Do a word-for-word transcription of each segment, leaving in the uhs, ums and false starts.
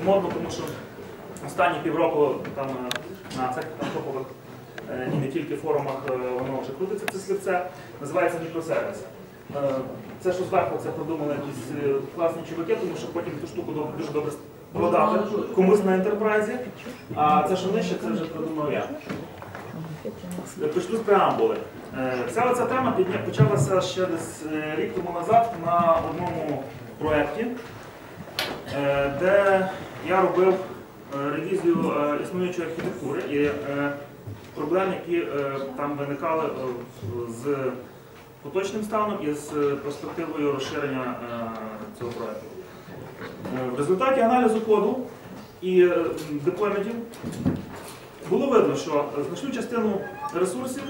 модно, тому що останні півроку там на цих топових і не тільки форумах воно вже крутиться це слівце, називається мікросервіс. Це, що зверху, це придумали якісь класні чуваки, тому що потім ту штуку дуже добре продати комусь на ентерпрайзі, а це, що нижче, це вже придумав я. Почну з преамбули. Вся оця тема почалася ще десь рік тому назад на одному проєкті, де я робив ревізію існуючої архітектури і проблем, які там виникали з поточним станом і з перспективою розширення цього проєкту. В результаті аналізу коду і деплойментів було видно, що значну частину ресурсів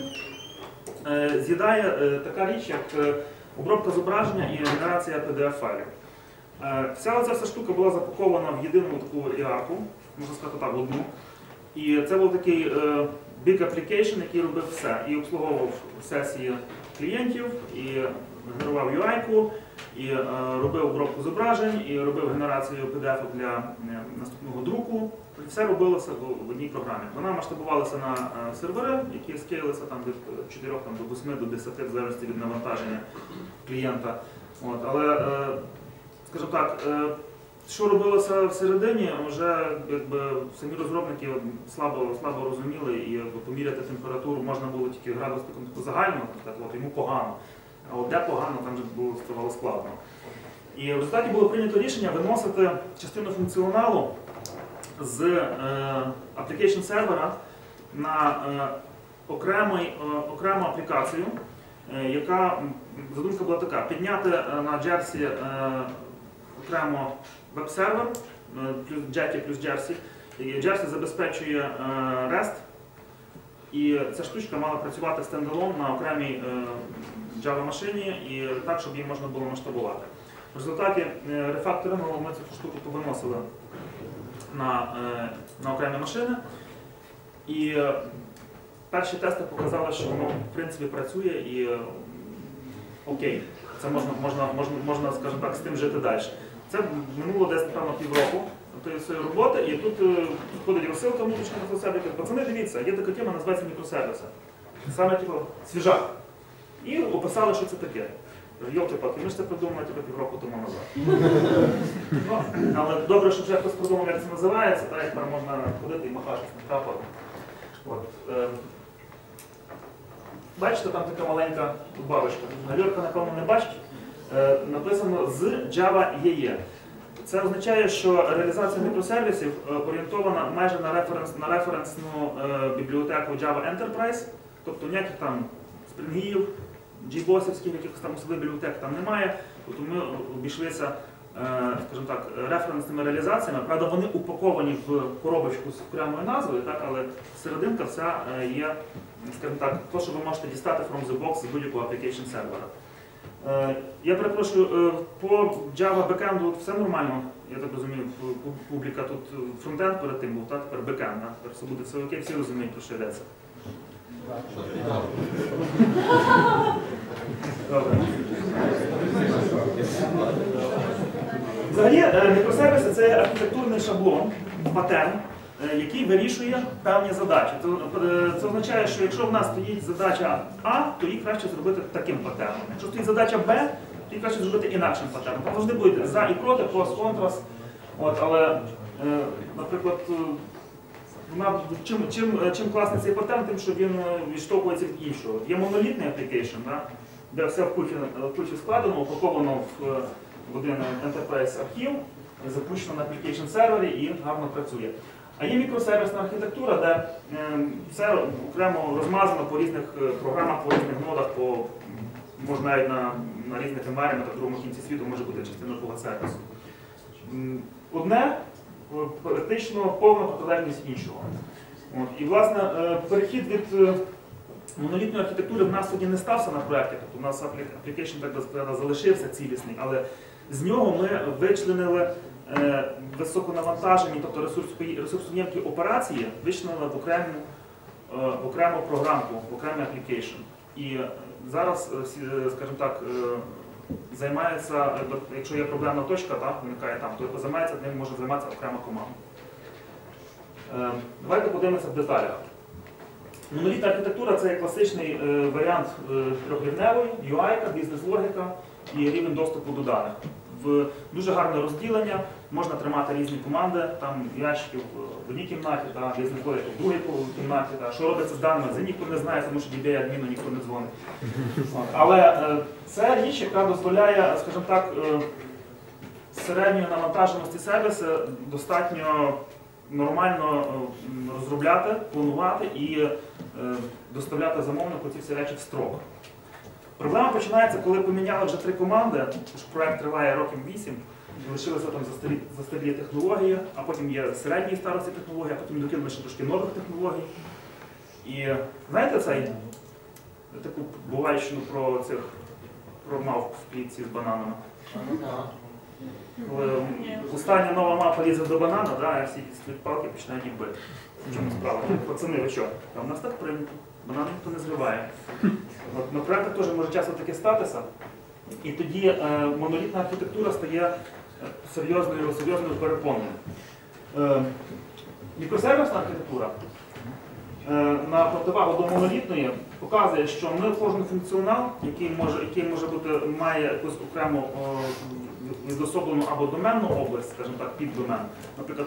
з'їдає така річ, як обробка зображення і генерація пі ді еф-файлів. Вся ця вся штука була запакована в єдину таку і ар ку, можна сказати так, одну. І це був такий big application, який робив все. І обслуговував сесії клієнтів, і генерував ю ай-ку, і робив обробку зображень, і робив генерацію пі ді еф для наступного друку. Все робилося в одній програмі. Вона масштабувалася на сервери, які скейлилися там від чотирьох там, до восьми, до десяти, в залежності від навантаження клієнта. От, але, скажімо так, що робилося всередині, вже якби, самі розробники слабо, слабо розуміли, і якби, поміряти температуру можна було тільки градусником загально, так, от, йому погано. А от де погано, там вже було, ставало складно. І в результаті було прийнято рішення виносити частину функціоналу з е, application сервера на е, окремий, е, окрему аплікацію, е, яка, задумка була така, підняти е, на Jersey е, окремо веб-сервер, е, плюс Jetty плюс Jersey. І Jersey забезпечує е, REST, і ця штучка мала працювати стендалон на окремій е, Java-машині і так, щоб її можна було масштабувати. В результаті е, рефакторингу ми цю штуку повиносили на, на окремі машини. І перші тести показали, що воно в принципі працює і окей, це можна, можна, можна, можна скажімо так, з тим жити далі. Це минуло десь, напевно, півроку цієї роботи, і тут входить розсилка внутрішня на себе, і пацани, дивіться, є така тема, називається мікросервіси. Саме типу свіжак. І описали, що це таке. Йолки-палки, ми ж це придумали типу, півроку тому назад. Ну, але добре, що вже хтось придумав, як це називається, так тепер можна ходити і махати з капотом. Е, бачите, там така маленька бабочка. Гальорка, напевно, не бачить. Е, написано з Java і і. Це означає, що реалізація мікросервісів орієнтована майже на, референс, на референсну е, бібліотеку Java Enterprise, тобто ніяких там спрингів, джейбосівських, якихось там особливих бібліотек там немає, тобто ми обійшлися, скажімо так, референсними реалізаціями. Правда, вони упаковані в коробочку з окремою назвою, так, але серединка вся є, скажімо так, то, що ви можете дістати from the box з будь-якого application сервера. Я перепрошую, по Java backend все нормально, я так розумію, публіка тут фронтенд перед тим був, так, тепер бекенд, тепер все буде все окей, всі розуміють, про що йдеться. Добре. Взагалі, мікросервіси – це архітектурний шаблон, патерн, який вирішує певні задачі. Це означає, що якщо в нас стоїть задача А, то її краще зробити таким патерном. Якщо стоїть задача Б, то її краще зробити інакшим патерном. Там завжди буде за і проти, плюс, контраст. От, але, наприклад, Чим, чим, чим класний цей патерн, тим, що він відштовхується від іншого. Є монолітний application, да, де все в кучі, в кучі складено, упаковано в, в один Enterprise архів, запущено на application сервері і гарно працює. А є мікросервісна архітектура, де е, все окремо розмазано по різних програмах, по різних нодах, по, можна навіть на, на різних environmentах, в другому кінці світу може бути частина того сервісу. Одне практично повна протилежність іншого. От. І, власне, перехід від монолітної архітектури в нас тоді не стався на проєкті, тобто у нас application, так би сказати, залишився цілісний, але з нього ми вичленили е, високонавантажені, тобто ресурсоємкі операції, вичленили в окрему, е, в окрему програмку, в окремий application. І зараз, скажімо так, займається, якщо є проблемна точка, так, виникає там, то займається, ним може займатися окрема команда. Е, давайте подивимося в деталях. Монолітна архітектура – це класичний е, варіант е, трьохрівневої, ю ай-ка, бізнес-логіка і рівень доступу до даних. В дуже гарне розділення, можна тримати різні команди, там ящиків в одній кімнаті, та бізнес-логіка в другій кімнаті. Та. Що робиться з даними, це ніхто не знає, тому що ді бі ай-адміну ніхто не дзвонить. Але е, це річ, яка дозволяє, скажімо так, е, середньої навантаженості сервісу достатньо нормально розробляти, планувати і е, доставляти замовнику ці всі речі в строк. Проблема починається, коли поміняли вже три команди, тому що проєкт триває років вісім, лишилися там застарі, застарілі технології, а потім є середні і старості технології, а потім докинули ще трошки нових технологій. І знаєте цей таку бувайщину про цих про мавп в клітці з бананами? Коли остання нова мапа лізе до банана, да, а всі з палки починають їх бити. В чому справа? Пацани, ви що? А в нас так прийнято. Банани ніхто не зриває. От, на проєктах теж може часто таке статися. І тоді е, монолітна архітектура стає серйозною, серйозною перепоною. Е, мікросервісна архітектура е, на противагу до монолітної показує, що ми кожен функціонал, який може, який може бути, має якусь окрему відособлену або доменну область, скажімо так, піддомен. Наприклад,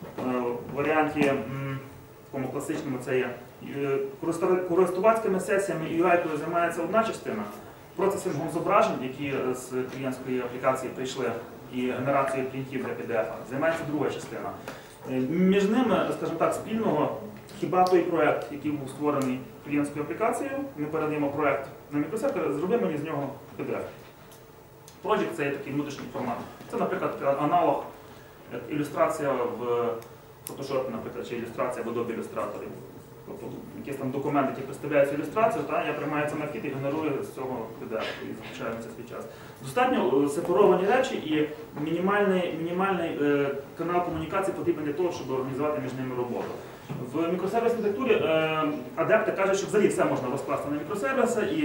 в варіанті такому класичному це є користувацькими сесіями і ю ай-кою займається одна частина, процесингом зображень, які з клієнтської аплікації прийшли, і генерацією принтів для пі ді еф, займається друга частина. Між ними, скажімо так, спільного хіба той проєкт, який був створений клієнтською аплікацією, ми передаємо проєкт на мікросервер, зроби мені з нього пі ді еф. Project – це є такий внутрішній формат. Це, наприклад, аналог, як ілюстрація в Photoshop, наприклад, чи ілюстрація в Adobe Illustrator. Тобто якийсь там документ, який представляє цю ілюстрацію, та, я приймаю це на вхід і генерую з цього пі ді еф і захищаю на це свій час. Достатньо сепаровані речі і мінімальний, мінімальний е, канал комунікації потрібен для того, щоб організувати між ними роботу. В мікросервісній архітектурі е, адепти кажуть, що взагалі все можна розкласти на мікросервіси і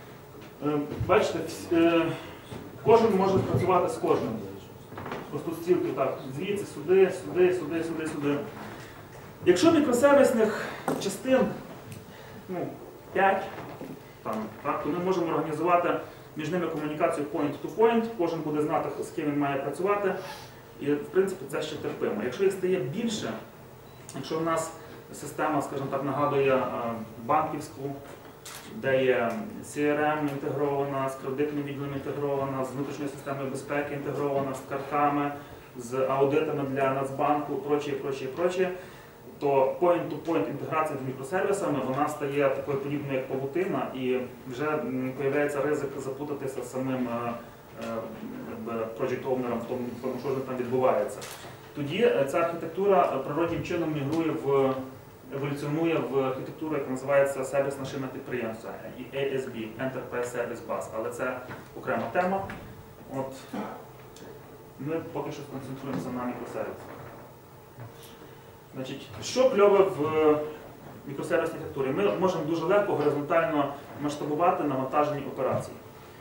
е, бачите, е, кожен може працювати з кожним. Просто стілки так, звідси, сюди, сюди, сюди, сюди, сюди. Якщо мікросервісних частин ну, п'ять, там, так, то ми можемо організувати між ними комунікацію point-to-point, кожен буде знати, з ким він має працювати, і в принципі це ще терпимо. Якщо їх стає більше, якщо в нас система, скажімо так, нагадує банківську, де є сі ар ем інтегрована, з кредитним відділом інтегрована, з внутрішньою системою безпеки інтегрована, з картками, з аудитами для Нацбанку, прочі, прочі, прочі, то point-to-point інтеграція з мікросервісами, вона стає такою подібною, як павутина, і вже з'являється ризик заплутатися самим project-ownerом в тому, що там відбувається. Тоді ця архітектура природнім чином мігрує в еволюціонує в архітектуру, яка називається сервісна шина підприємства, і ей ес бі, Enterprise Service Bus, але це окрема тема. От, ми поки що сконцентруємося на мікросервісах. Значить, що кльове в мікросервісній архітектурі? Ми можемо дуже легко горизонтально масштабувати навантажені операції.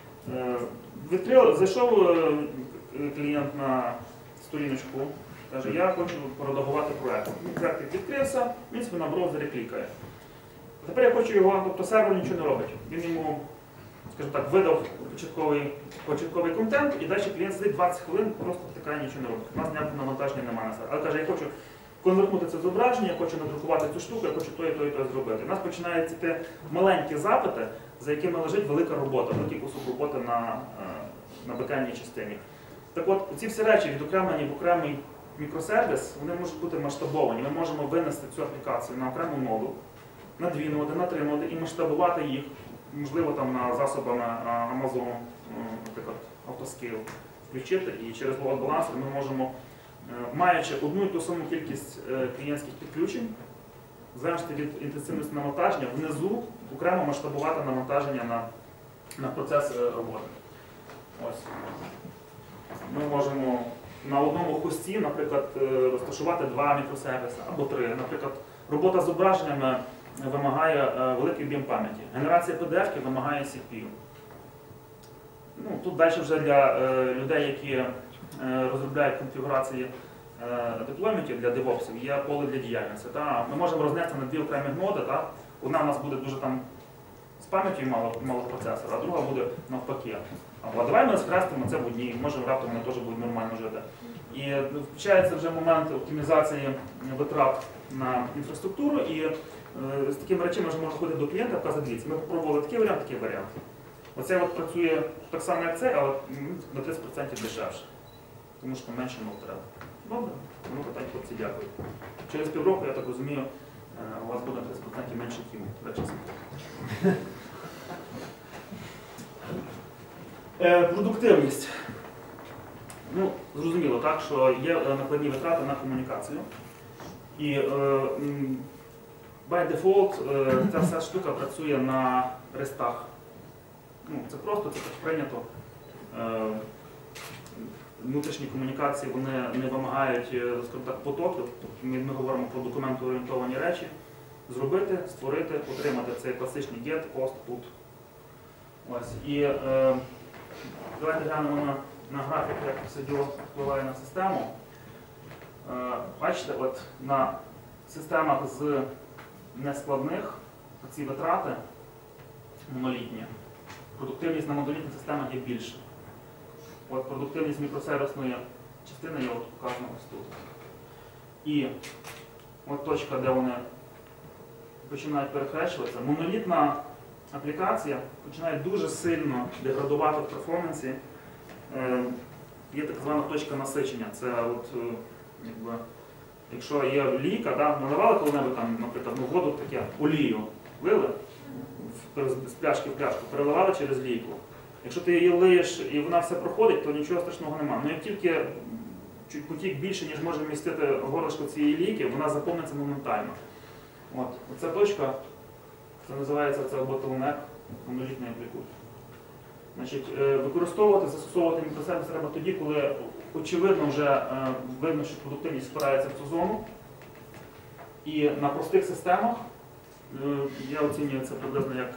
Відкрив, зайшов клієнт на сторіночку, каже, я хочу проредагувати проєкт. Проєкт відкрився, він собі на браузері клікає. Тепер я хочу його, тобто сервер нічого не робить. Він йому, скажімо так, видав початковий, початковий контент, і далі клієнт сидить двадцять хвилин, просто втикає, нічого не робить. У нас ніякого навантаження немає на сервер. Але каже, я хочу конвертнути це зображення, я хочу надрукувати цю штуку, я хочу то і то і то зробити. У нас починаються ті маленькі запити, за якими лежить велика робота, великий кусок роботи на, на бекендній частині. Так от, ці всі речі відокремлені в окремий мікросервіс, вони можуть бути масштабовані. Ми можемо винести цю аплікацію на окрему ноду, на дві ноди, на три ноди і масштабувати їх, можливо, там на засобами Amazon, наприклад, AutoScale, включити, і через load balancer ми можемо, маючи одну і ту саму кількість клієнтських підключень, залежно від інтенсивності навантаження, внизу окремо масштабувати навантаження на, на процес роботи. Ось. Ми можемо на одному хості, наприклад, розташувати два мікросервіси або три. Наприклад, робота з зображеннями вимагає великий об'єм пам'яті. Генерація пі ді еф вимагає сі пі ю. Ну, тут далі вже для е, людей, які е, розробляють конфігурації е, деплойментів для девопсів, є поле для діяльності. Та? Ми можемо рознести на дві окремі ноди. Та? Одна у нас буде дуже там з пам'яттю мало, мало процесора, а друга буде навпаки. Або давай ми схрестимо це в одній, може раптом вони теж будуть нормально жити. І включається вже момент оптимізації витрат на інфраструктуру, і е, з такими речами вже можна ходити до клієнта і казати, дивіться, ми спробували такий варіант, такий варіант. Оце от працює так само, як це, але на тридцять відсотків дешевше. Тому що менше ног треба. Добре, ну питань хлопці, дякую. Через півроку, я так розумію, у вас буде на тридцять відсотків менше хіму. Е, продуктивність. Ну, зрозуміло, так, що є накладні витрати на комунікацію. І е, by default е, ця вся штука працює на рестах. Ну, це просто, це так прийнято. Е, внутрішні комунікації вони не вимагають, скажімо так, потоків. Тобто ми, ми говоримо про документоорієнтовані речі. Зробити, створити, отримати цей класичний get, post, put. Ось. І е, давайте глянемо на, на графік, як це діло впливає на систему. Е, бачите, от на системах з нескладних ці витрати монолітні. Продуктивність на монолітних системах є більша. От продуктивність мікросервісної частини є от показана ось тут. І от точка, де вони починають перехрещуватися. Монолітна аплікація починає дуже сильно деградувати в перформансі. Е, є так звана точка насичення. Це от, якби, якщо є лійка, да, наливали коли-небудь там, наприклад, ну, воду таке, олію вили з пляшки в пляшку, переливали через лійку. Якщо ти її лиєш і вона все проходить, то нічого страшного немає. Ну як тільки потік більше, ніж може вмістити горлышко цієї лійки, вона заповниться моментально. От, оця точка, це називається це bottleneck монолітної аплікації. Значить, використовувати, застосовувати мікросервіс треба тоді, коли очевидно вже видно, що продуктивність спирається в цю зону. І на простих системах, я оцінюю це приблизно як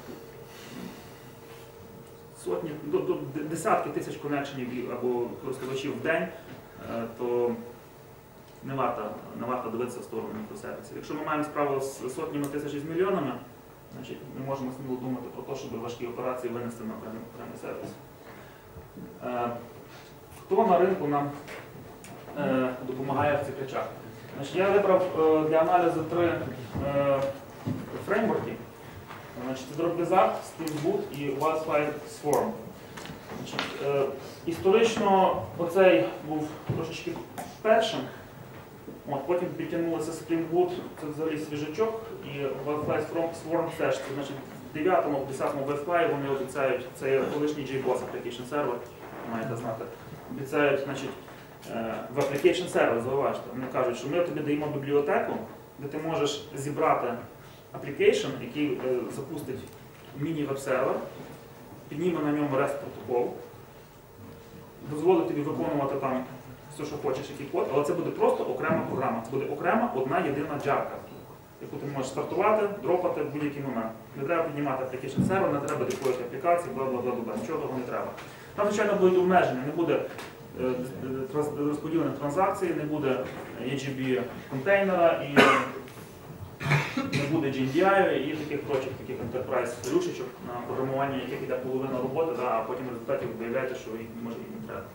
сотні, до, до десятки тисяч конекшенів або користувачів в день, то не варто, не варто дивитися в сторону мікросервісів. Якщо ми маємо справу з сотнями тисяч і з мільйонами, значить ми можемо сміло думати про те, щоб важкі операції винести на окремий, окремий сервіс. Е, хто на ринку нам е, допомагає в цих речах? Значить, я вибрав е, для аналізу три е, фреймворки. Значить, це Dropwizard, Spring Boot і Wildfire Swarm. Значить, е, історично оцей був трошечки першим. От, потім підтягнулися Spring Boot, це взагалі свіжачок, і Wildfire Swarm теж. Це, значить, в дев'ятому, в десятому Wildfire вони обіцяють, це є колишній джей бос Application Server, маєте знати, обіцяють, значить, в Application Server, зауважте, вони кажуть, що ми тобі даємо бібліотеку, де ти можеш зібрати application, який е, запустить міні-веб-сервер, підніме на ньому REST протокол, дозволить тобі виконувати там все, що хочеш, який код, але це буде просто окрема програма. Це буде окрема одна єдина джарка, яку ти можеш стартувати, дропати в будь-який момент. Не треба піднімати application сервер, не треба деплоїти аплікації, бла-бла-бла, нічого того не треба. Там, звичайно, будуть обмеження, не буде е, розподілених транзакцій, не буде і джі бі контейнера, і не буде джі ен ді ай і таких прочих таких enterprise рушечок, на програмування яких йде половина роботи, да, а потім в результаті ви виявляєте, що їх може їх не треба.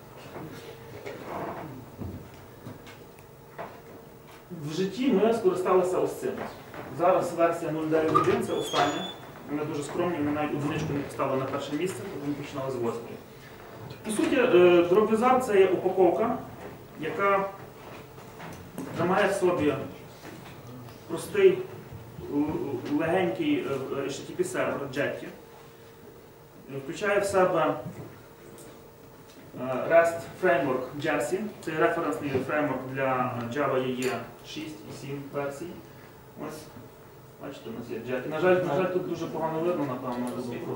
В житті ми скористалися ось цим. Зараз версія нуль дев'ять один, це остання. Вони дуже скромні, вони навіть одиничку не поставили на перше місце, тому починали з восьмої. По суті, Dropwizard – це є упаковка, яка тримає в собі простий, легенький ейч ті ті пі сервер Jetty, включає в себе REST фреймворк Jersey, це референсний фреймворк для Java і і шість і сім версій. Ось, бачите, у нас є Jetty. На жаль, на жаль, тут дуже погано видно, напевно,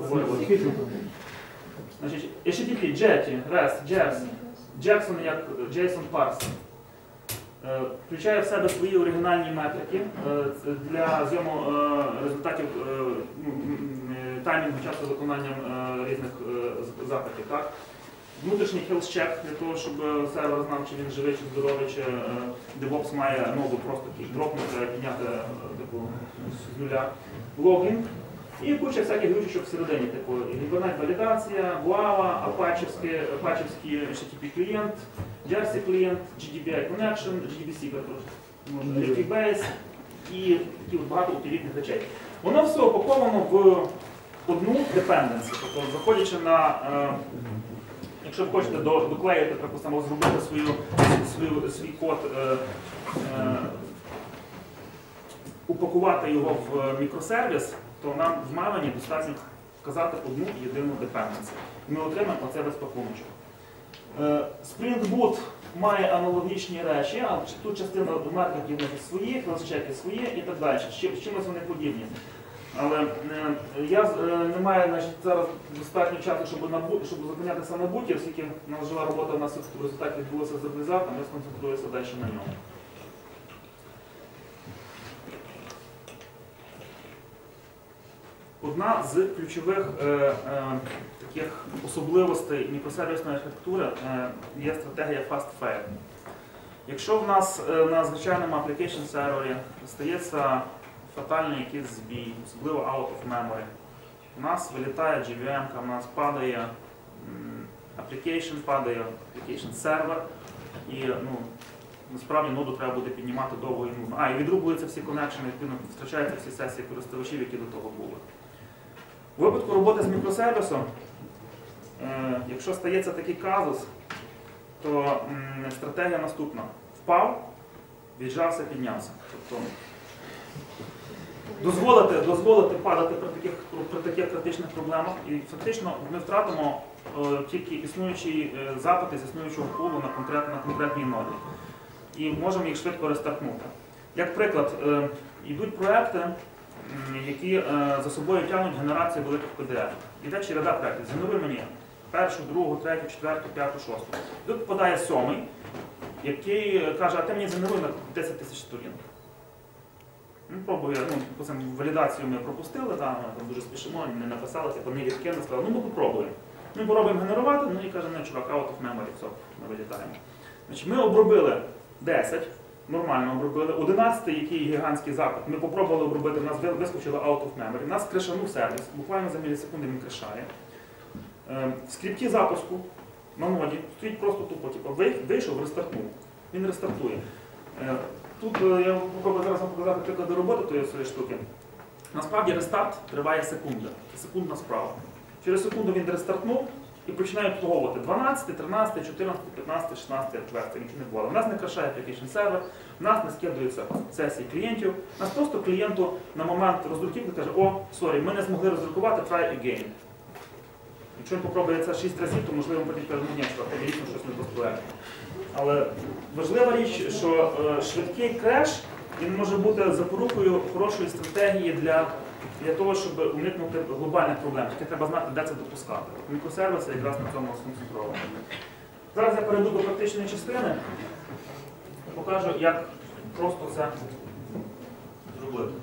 значить, ейч ті ті пі, Jetty, REST, Jersey, Jackson як JSON парсер. Включає в себе свої оригінальні метрики для зйому результатів таймінгу часу виконанням різних запитів. Так? Внутрішній health check для того, щоб сервер знав, чи він живий, чи здоровий, чи DevOps має ноду просто дропнути, підняти типу, з нуля. Логін. І куча всяких ключів всередині, типу Hibernate-валідація, Guava, Apache-вський ейч ті ті пі клієнт, Jersey клієнт, джі ді бі ай Connection, джі ді бі сі, Refibase і такі багато утилітних речей. Воно все упаковано в одну dependency. Тобто, заходячи на, е, якщо ви хочете доклеїти, припустимо, зробити свою, свою, свій код, е, е, упакувати його в мікросервіс, то нам в Maven достатньо вказати одну єдину dependency. Ми отримаємо оце весь пакуночок. Spring Boot має аналогічні речі, а тут частина маркетів свої, класчеки свої і так далі. З чимось вони подібні. Але я не маю значить, зараз достатньо часу, щоб, на, щоб зупинятися на буті, оскільки у нас жива робота у нас в результаті відбулася з реалізатором, я сконцентруюся далі на ньому. Одна з ключових е, е, таких особливостей мікросервісної архітектури е, є стратегія Fast Fail. Якщо в нас е, на звичайному application сервері стається фатальний якийсь збій, особливо out of memory, у нас вилітає джі ві ем, у нас падає м, application, падає application сервер, і ну, насправді ноду треба буде піднімати довго і нудно. А, і відрубуються всі коннекшени, відповідно втрачаються всі сесії користувачів, які до того були. У випадку роботи з мікросервісом, е, якщо стається такий казус, то м, стратегія наступна. Впав, віджався, піднявся. Тобто, дозволити, дозволити падати при таких, при таких критичних проблемах, і фактично ми втратимо е, тільки існуючі е, запити з існуючого пулу на, конкрет, на конкретній ноді. І можемо їх швидко рестартнути. Як приклад, е, йдуть проекти, які е, за собою тягнуть генерацію великих пі ді еф. Іде череда проєктів. Згенеруй мені першу, другу, третю, четверту, п'яту, шосту. Тут попадає сьомий, який каже, а ти мені згенеруй на десять тисяч сторінок. Ну, пробую, ну, валідацію ми пропустили, да, ми там дуже спішимо, не написали, типу, не відкинули, сказали, ну ми попробуємо. Ми попробуємо генерувати, ну і каже, не, чувак, out of memory, все, ми вилітаємо. Значить, ми обробили десять. Нормально обробили. одинадцятий, який гігантський запит, ми попробували обробити, в нас вискочило out of memory, в нас кришанув сервіс, буквально за мілісекунди він кришає. В скрипті запуску на ноді стоїть просто тупо, типу, вийшов, рестартнув. Він рестартує. Тут я попробую зараз вам показати приклади роботи тієї своєї штуки. Насправді рестарт триває секунда. Це секундна справа. Через секунду він рестартнув і починає обслуговувати дванадцятий, тринадцятий, чотирнадцятий, п'ятнадцятий, шістнадцятий, четвертий, нічого не було. У нас не крашає application сервер, у нас не скидаються сесії клієнтів. У нас просто клієнту на момент роздруківки каже, о, сорі, ми не змогли роздрукувати, try again. Якщо він попробує це шість разів, то можливо потім каже, ну ні, що це дійсно щось не построєно. Але важлива річ, що е, швидкий креш, він може бути запорукою хорошої стратегії для для того, щоб уникнути глобальних проблем. Тільки треба знати, де це допускати. Мікросервіси якраз на цьому сконцентровані. Зараз я перейду до практичної частини і покажу, як просто це зробити.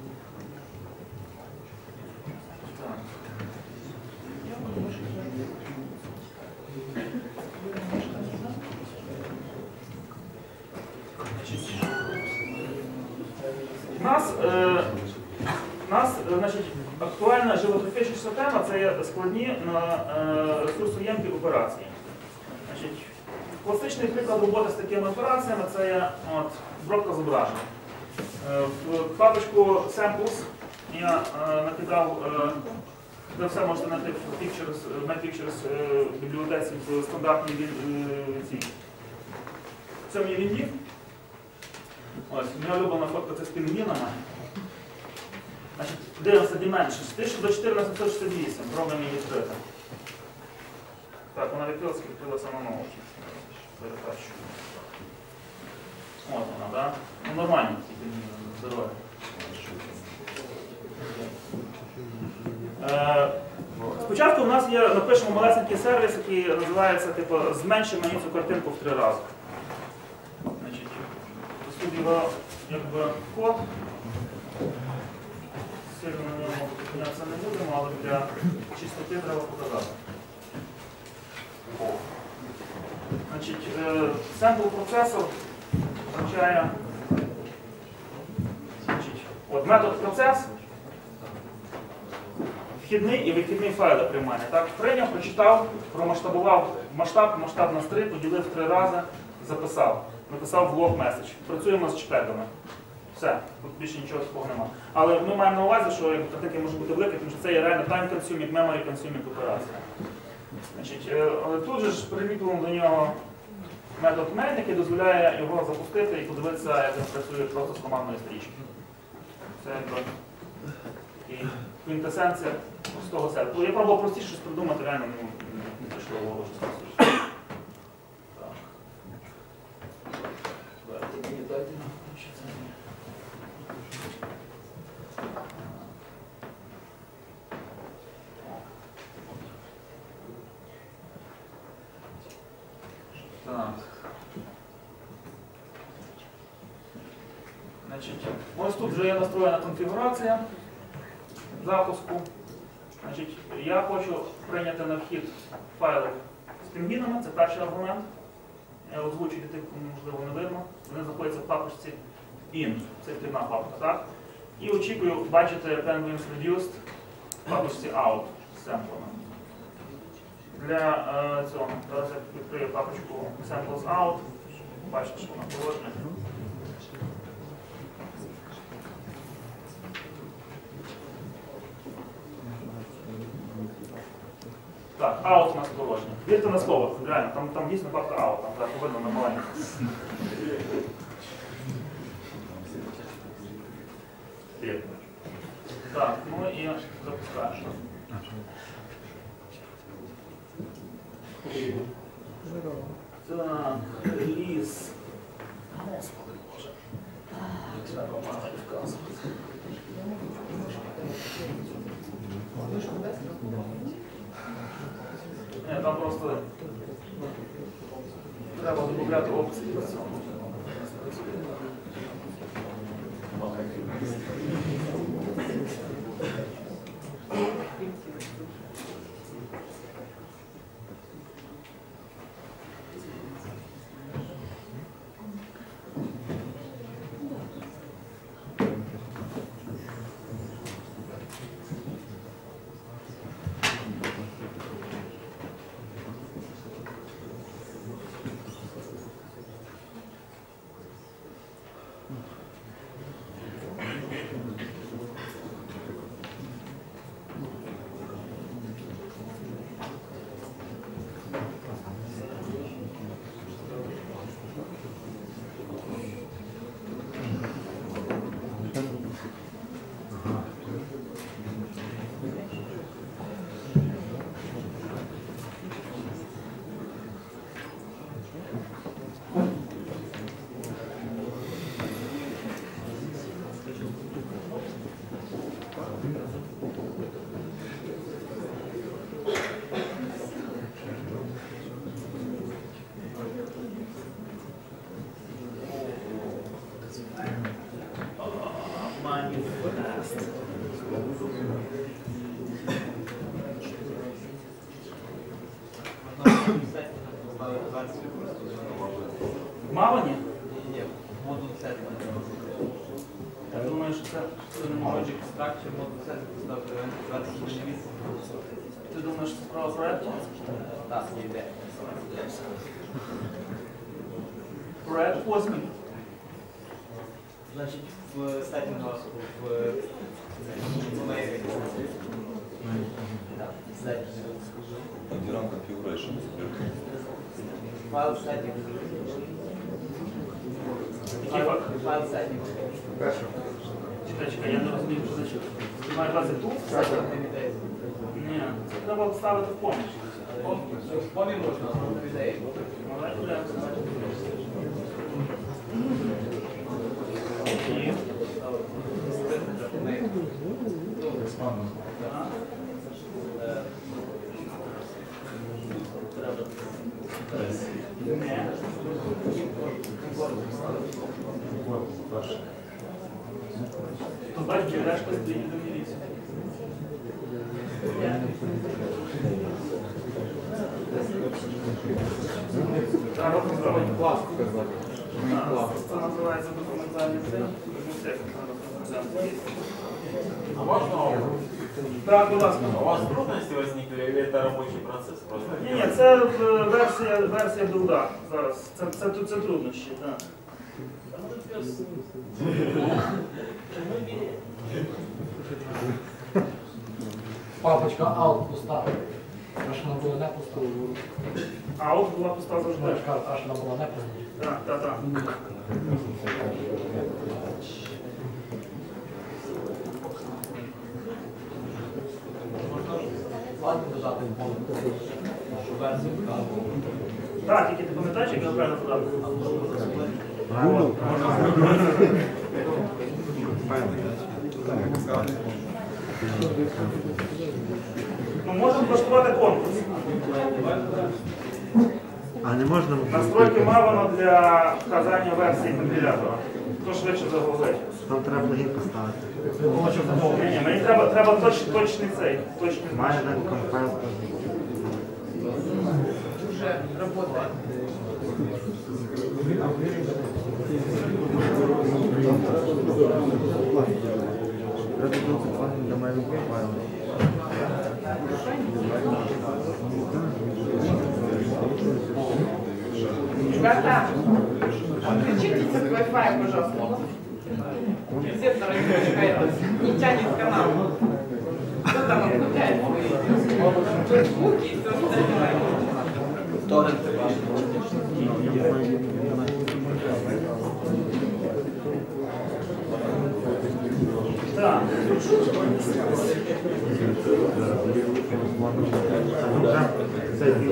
У нас, е, у нас значить, актуальна животрофічна тема – це є складні е, ресурсоємкі операції. Значить, класичний приклад роботи з такими операціями – це є от, обробка зображень. Е, в папочку Samples я е, накидав, е, ви все можете знайти в Pictures, Pictures е, бібліотеці в стандартній е, цій. Це мій вінді. Ось, моя улюблена фотка це з пінгвінами. Значить, дивимося Dimensions. тисяча до чотирнадцять шістдесят вісім. Пробуємо її відкрити. Так, вона відкрилася, відкрилася на нову. Перетащу. Ось вона, так? Ну, нормально. Здоров'я. Е, спочатку у нас є, напишемо малесенький сервіс, який називається, типу, зменши мені цю картинку в три рази. Тут його якби код. сильно на ньому зупинятися не будемо, але для чистоти треба показати. Значить, sample процесор означає, значить, от метод процес, вхідний і вихідний файли приймання. Так, прийняв, прочитав, промасштабував масштаб, масштаб на три, поділив три рази, записав. Написав в лог меседж. Працюємо з чпегами. Все, тут більше нічого такого немає. Але ми маємо на увазі, що таке може бути велике, тому що це є реально time-consuming, memory-consuming операція. Значить, але тут же ж приліплено до нього метод main, який дозволяє його запустити і подивитися, як він працює просто з командної стрічки. Це якби квінтесенція простого сервісу. Я пробував простіше щось придумати, реально ну, не прийшло в голову щось простіше. Так. Значить, ось тут вже є настроєна конфігурація запуску. Значить, я хочу прийняти на вхід файли з пінгвінами, це перший аргумент. Я озвучу для тих, кому можливо не видно. Вони знаходяться в папочці in, це вхідна папка, так? І очікую бачити Penguins Reduced в папочці out з семплами. Для е, цього, зараз я відкрию папочку Samples Out, бачите, що вона положена. Так, out у нас положення. Вірте на слово, реально, там, там дійсно папка out, там так видно на маленьку. Так, ну і запускаємо. Так, реліз. Господи Боже. Треба мати вказувати. Не, там просто треба додати опції до цього. Мавані? Ні, модуль сет. Я думаю, що це не може. Logic Structure, модуль сет поставив двадцять вісім. Ти думаєш, це справа проєкту? Так, є ідея. Проєкт восьмий. Значить, в сеттінгах в мейві. Run configuration. Файл сеттінг. Який файл? Файл сеттінг. Чекай, чекай, я не розумію, що значить. Ти маєш базі тут? Ні, це треба вставити в поміч. В помі можна, а в ідеї. Давай подивимося. І? Ні. Тут бачите, решта стоїть один вісім. Треба зробити Клас показати. Це називається документальний цикл. А можно Так, будь ласка. у вас трудности возникли или это рабочий процесс? Просто Ні, ні, це е, версія, версія білда зараз. Це, це, це, це труднощі, так. Папочка аут пуста. Аж вона була не пуста. А от була пуста завжди. Знаєш, кажуть, аж вона була не пуста. Так, так, так. Ладно, додати нашу версію. Так, тільки ти пам'ятаєш, як я правильно подав? Ну, можемо влаштувати конкурс. А не можна Настройки Maven для вказання версії компілятора. Хто швидше загуглить? там треба плагін поставити. Ні, ні, мені треба, треба точ, точний цей. Точний Має значення. дати компайл. Уже работает. Треба дати плагін для Maven компайл. Ребята, отключитесь от Wi-Fi, пожалуйста. Где-то районочка это не тянет канал. Кто там отключает свои ноутбуки и все остальное? Торренты Так. Це біло.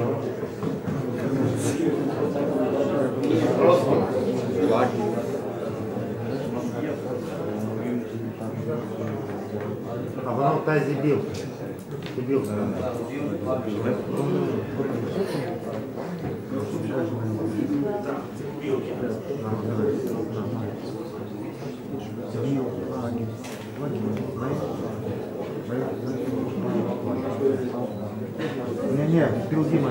А воно в тазі біл. Це біл. Так, це кубілки. Не-не, біл Діма.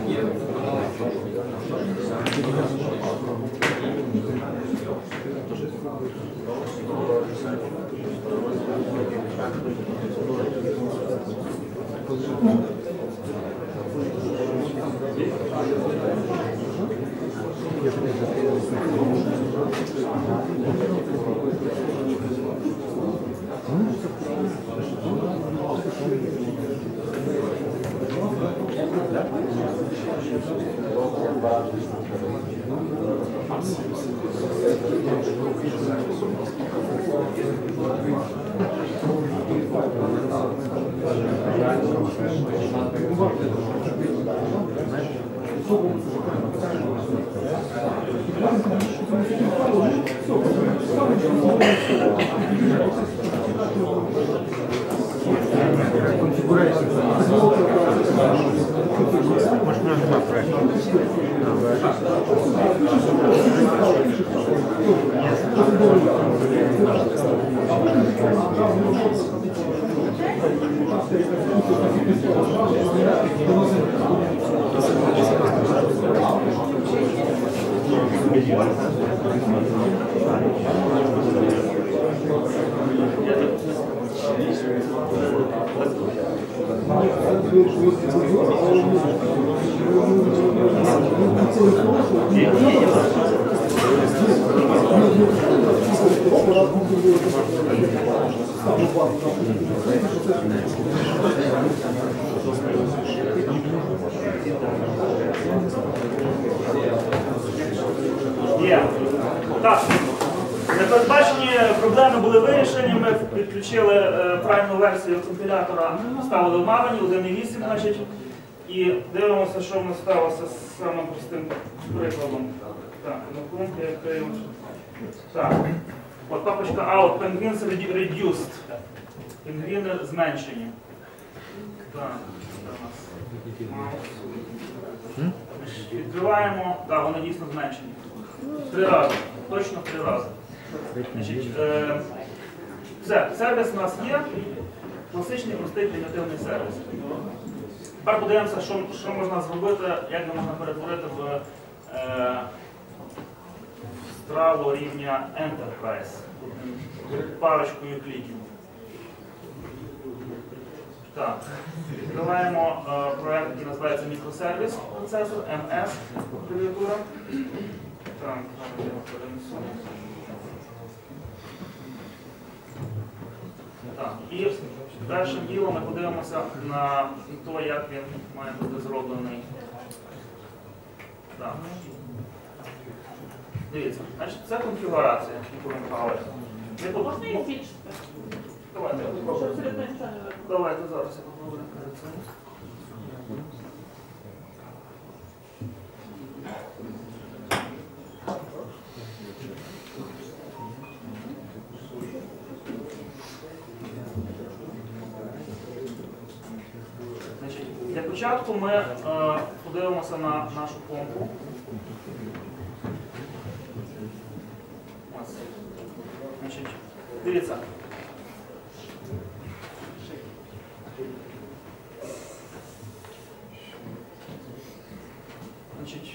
Можна два проекти. Є. Так, непередбачені проблеми були вирішені. Ми підключили е, правильну версію компілятора, ставили в Maven один і вісім, значить, і дивимося, що в нас сталося з самим простим прикладом. Так, на колонку я відкрию. Так, от папочка out, penguins reduced. Пінгвіни зменшені. Так, це у нас маус. Відкриваємо, так, вони дійсно зменшені. Три рази. Точно три рази. Значить, е, Все, сервіс у нас є. Класичний, простий, примітивний сервіс. Тепер подивимося, що, що можна зробити, як його можна перетворити в е, страву рівня Enterprise. Тут парочкою кліків. Так, відкриваємо е, проект, який називається мікросервіс процесор, ем ес абревіатура. Так, я його перенесу. Так, і першим ділом ми подивимося на те, як він має бути зроблений. Так. Дивіться, значить, це конфігурація, яку він править. Не подобається? Можна і більше. Давайте, я Щоб попробую. абсолютно нічого не видно. Давайте зараз я попробую перед цим. Значить, для початку ми е, подивимося на нашу помпу. Ось. Значить, дивіться. Значить,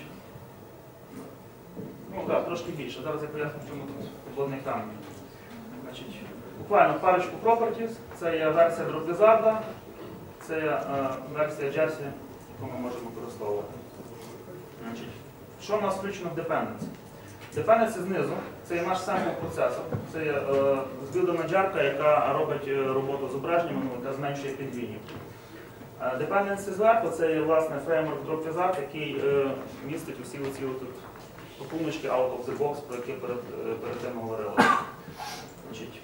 ну так, трошки більше. Зараз я поясню, чому тут підводний камінь. Значить, буквально парочку properties. Це є версія DropWizard, це є е, версія Jersey, яку ми можемо використовувати. Значить, що в нас включено в Dependency? Dependency знизу, це є наш семпл процесор, це є е, збілдена джарка, яка робить е, роботу з зображеннями, ну, яка зменшує підвінів. Dependency зверху це є власне фреймворк DropWizard, який е, містить усі оці тут попумочки out of the box, про які перед, е, перед тим говорили. Значить,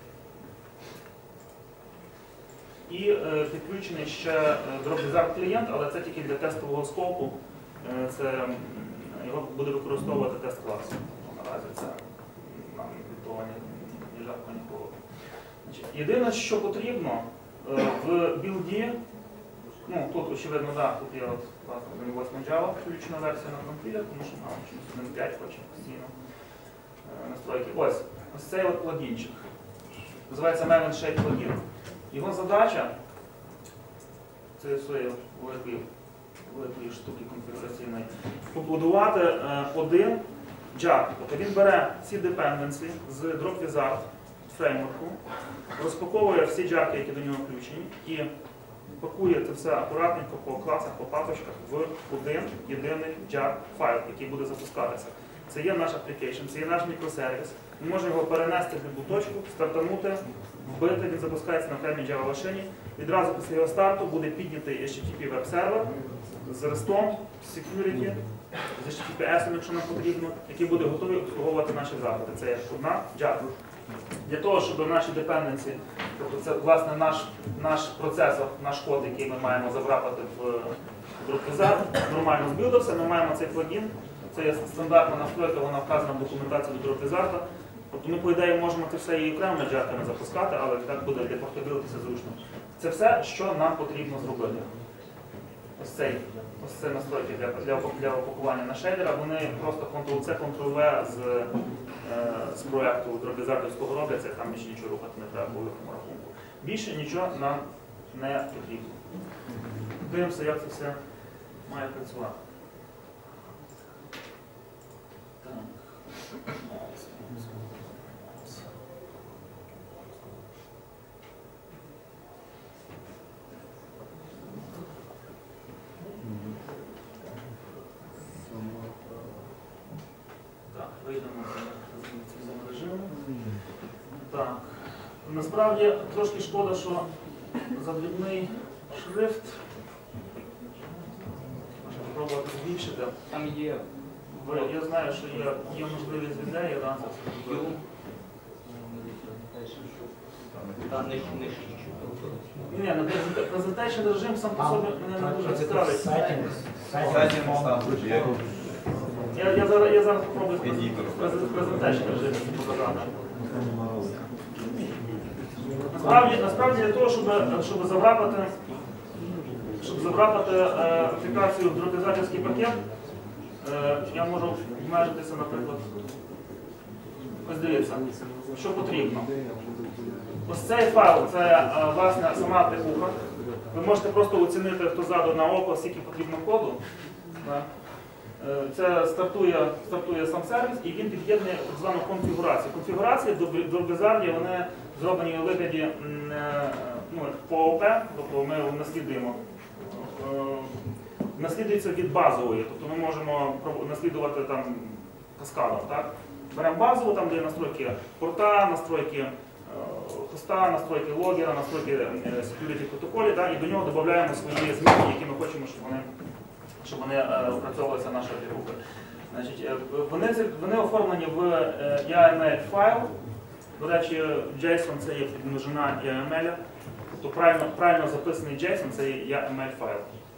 і е, підключений ще DropWizard клієнт, але це тільки для тестового скопу. Е, це, м, його буде використовувати тест-клас. Наразі це нам від того ні жарко, ні холодно. Значить, єдине, що потрібно е, в білді, ну тут очевидно, да, тут є от один восьма Java, включена версія на компілер, тому що нам чомусь один п'ять хоче постійно е, настройки. Ось, ось цей от плагінчик. Називається Maven Shape плагін. Його задача, це своєї великої, великої штуки конфігураційної, побудувати е, один джар. Тобто він бере всі dependency з DropWizard фреймворку, розпаковує всі джарки, які до нього включені, і пакує це все акуратненько по класах, по папочках в один єдиний jar файл, який буде запускатися. Це є наш application, це є наш мікросервіс. Ми можемо його перенести в будь-яку точку, стартанути, вбити, він запускається на окремій Java машині. Відразу після його старту буде піднятий ейч ті ті пі веб-сервер з REST, з security, з ейч ті ті пі ес, якщо нам потрібно, який буде готовий обслуговувати наші запити. Це є одна Java. Для того, щоб наші dependency, тобто це власне наш, наш процесор, наш код, який ми маємо заврапати в DropWizard, нормально збілдився, ми маємо цей плагін. Це є стандартна настройка, вона вказана в документації до DropWizard. Тобто ми, по ідеї, можемо це все і окремими джарками запускати, але так буде для портабіліті зручно. Це все, що нам потрібно зробити. Ось цей, ось це настройки для, для, для опакування на шейдера, вони просто контрол-C, контрол-V з, е, з проєкту DropWizard робляться, там більше нічого рухати не треба по великому рахунку. Більше нічого нам не потрібно. Дивимося, як це все має працювати. Так. Так, вийдемо з цього режиму. Так. Насправді трошки шкода, що задрібний шрифт. Можна спробувати збільшити. Там є. Я знаю, що є, є можливість від неї, да, це зробити. Там не нижче. Ні, на презентаційний режим сам по собі мене не дуже цікавить. Кстати, там є. Я, я, зараз, я зараз попробую Едітор. презентаційний режим показати. Насправді, насправді для того, щоб, щоб заврапати, щоб заврапати е, аплікацію в DropWizard пакет, е, я можу обмежитися, наприклад, Ось дивіться, що потрібно. Ось цей файл, це е, власне сама аплікуха. Ви можете просто оцінити, хто ззаду на око, скільки потрібно коду. Да. Е, Це стартує, стартує сам сервіс і він під'єднує так звану конфігурацію. Конфігурації до Blazor вони зроблені у вигляді м, е, ну, по ОП, тобто ми наслідуємо. Е, Наслідується від базової, тобто ми можемо наслідувати там каскадом. Так? Беремо базову, там де є настройки порта, настройки е, хоста, настройки логера, настройки е, security протоколі, так? І до нього додаємо свої зміни, які ми хочемо, щоб вони, щоб вони е, опрацьовувалися нашої групи. Значить, е, вони, вони оформлені в е, ай ем ел файл. До речі, JSON це є підмножина ай ем ел, тобто правильно, правильно записаний JSON це є ай ем ел файл.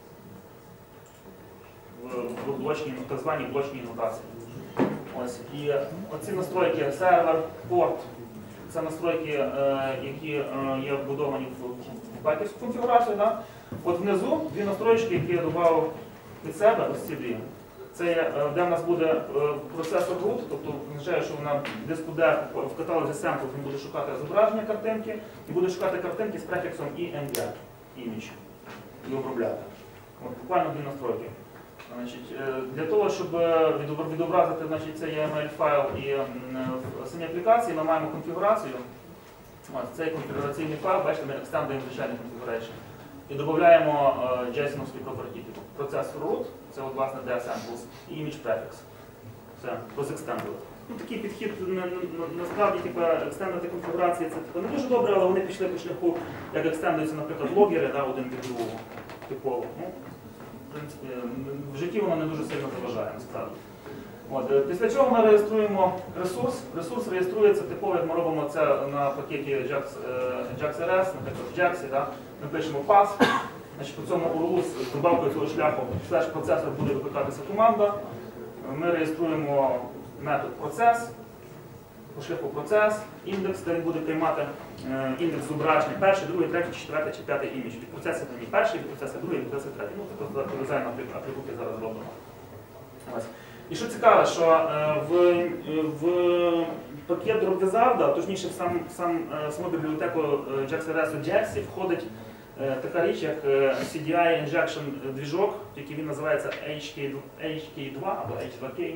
В блочній, так званій блочній нотації. Ось. І оці настройки сервер, порт, це настройки, е, які е, є вбудовані в баківську конфігурацію. Да? От внизу дві настройки, які я додав від себе, ось ці дві. Це є, е, де в нас буде е, процесор root, тобто означає, що вона десь буде в каталозі sample він буде шукати зображення картинки і буде шукати картинки з префіксом img, image, і обробляти. От, буквально дві настройки. Значить, для того, щоб відобразити значить, цей ай ем ел файл і в самій аплікації, ми маємо конфігурацію. Ось цей конфігураційний файл, бачите, ми екстендуємо звичайний configuration. І додаємо JSON-овські property, типу процесор root, це от, власне DSamples, і image prefix. Все, розекстендили. Ну, такий підхід, насправді, типу, екстендити конфігурації, це типу, не дуже добре, але вони пішли по шляху, як екстендуються, наприклад, логери, да, один від другого, типово. Ну, в принципі, в житті воно не дуже сильно заважає, насправді. От, після чого ми реєструємо ресурс. Ресурс реєструється типово, як ми робимо це на пакеті Jax, Jax ар ес, наприклад, в Jax, да? Ми пишемо pass. Значить, по цьому ю ар ел з добавкою цього шляху слеш процесор буде викликатися команда. Ми реєструємо метод процес, по шляху процес, індекс, де він буде приймати е, індекс зображення перший, другий, третій, четвертий чи п'ятий імідж. Від процесу мені перший, від процесу другий, від процесу третій. Ну, це просто дизайн аплікуки зараз зроблено. Ось. І що цікаве, що е, в, в пакет Dropwizard, точніше в сам, сам, е, саму бібліотеку Jax ар ес у Jax входить е, така річ, як е, сі ді ай Injection двіжок, який він називається ейч кей два або ейч два кей.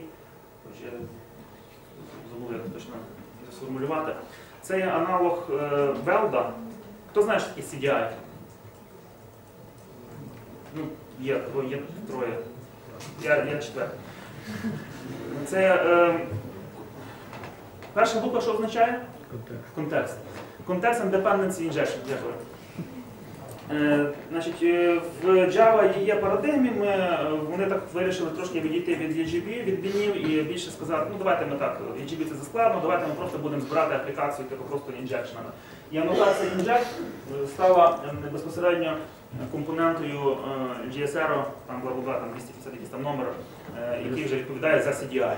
Забув, як точно сформулювати. Це є аналог е, Велда. Хто знає, що таке сі ді ай? Ну, є, є троє. Я, я четвертий. Це е, перша буква, що означає? Контекст. Context and Dependency Injection. Дякую. Е, значить, в Java є парадигмі, ми, вони так вирішили трошки відійти від і джі бі, від бінів і більше сказати, ну давайте ми так, і джі бі це заскладно, давайте ми просто будемо збирати аплікацію типу просто інжекшенами. І анотація inject стала безпосередньо компонентою джі ес ар, там бла-бла-бла, там двісті п'ятдесят якийсь там номер, який вже відповідає за сі ді ай.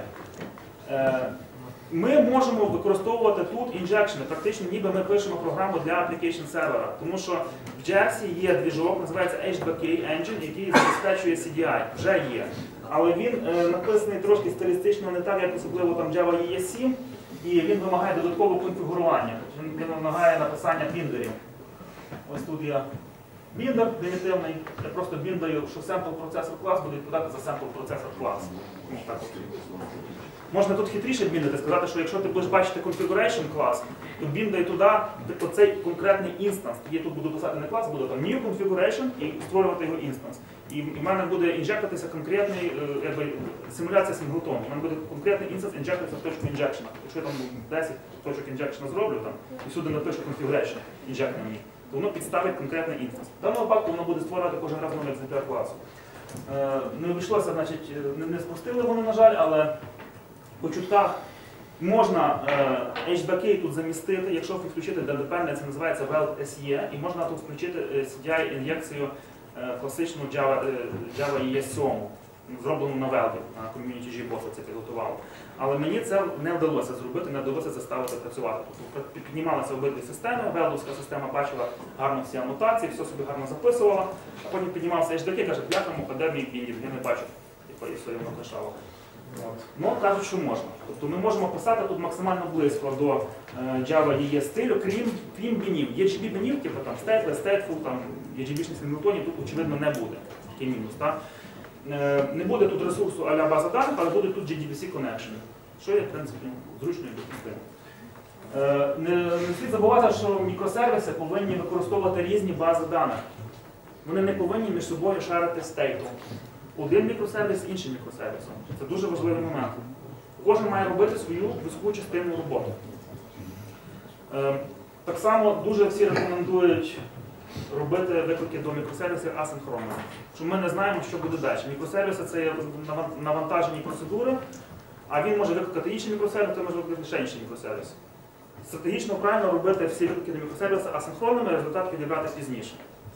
Ми можемо використовувати тут інжекшени, практично ніби ми пишемо програму для application сервера, тому що в Jax є двіжок, називається ейч два кей Engine, який забезпечує сі ді ай, вже є. Але він е, написаний трошки стилістично не так, як особливо там Java і і сім, і він вимагає додаткового конфігурування, він, він вимагає написання біндерів. Ось тут є біндер примітивний, я просто біндаю, що sample processor клас буде відповідати за sample processor клас. Ну, так от. Можна тут хитріше біндити, сказати, що якщо ти будеш бачити configuration клас, то біндай туди оцей конкретний інстанс. Я тут буду писати не клас, буде там new configuration і створювати його інстанс. І в мене буде інжектуватися конкретний, якби, симуляція синглтону. У мене буде конкретний інстанс інжектуватися в точку інжекшена. Якщо я там десять точок інжекшена зроблю там, і сюди напишу configuration інжектований, то воно підставить конкретний інстанс. В даному випадку воно буде створювати кожен раз новий екземпляр класу. Не обійшлося, значить, не спростили воно, на жаль, але по чутках можна ейч два кей тут замістити, якщо включити Dependency, це називається Weld ес і і, і можна тут включити сі ді ай-ін'єкцію класичну Java, Java і і сім, зроблену на Weld, на ком'юніті джі-боса це підготувало. Але мені це не вдалося зробити, не вдалося заставити працювати. Тобто піднімалися обидві системи, Велдовська система бачила гарно всі анотації, все собі гарно записувала, а потім піднімався ейч два кей і каже, бляха, а де мій біндінг, я не бачу, і все, воно лишало. От. Ну, кажуть, що можна. Тобто ми можемо писати тут максимально близько до е, Java і і стилю, крім, крім бінів. Є джі бі бінів, типу там stateful, stateful, там є джі бі-шні символтоні, тут очевидно не буде. Такий мінус. Так? Е, не буде тут ресурсу а-ля база даних, але буде тут джей ді бі сі connection, що є, в принципі, зручно і допустимо. Е, не, не слід забувати, що мікросервіси повинні використовувати різні бази даних. Вони не повинні між собою шарити стейту. Один мікросервіс з іншим мікросервісом. Це дуже важливий момент. Кожен має робити свою вузьку частину роботи. Е, так само дуже всі рекомендують робити виклики до мікросервісів асинхронно. Щоб ми не знаємо, що буде далі. Мікросервіси – це є навантажені процедури, а він може викликати інший мікросервіс, то може викликати ще інший мікросервіс. Стратегічно правильно робити всі виклики до мікросервіса асинхронними, результат підібрати пізніше.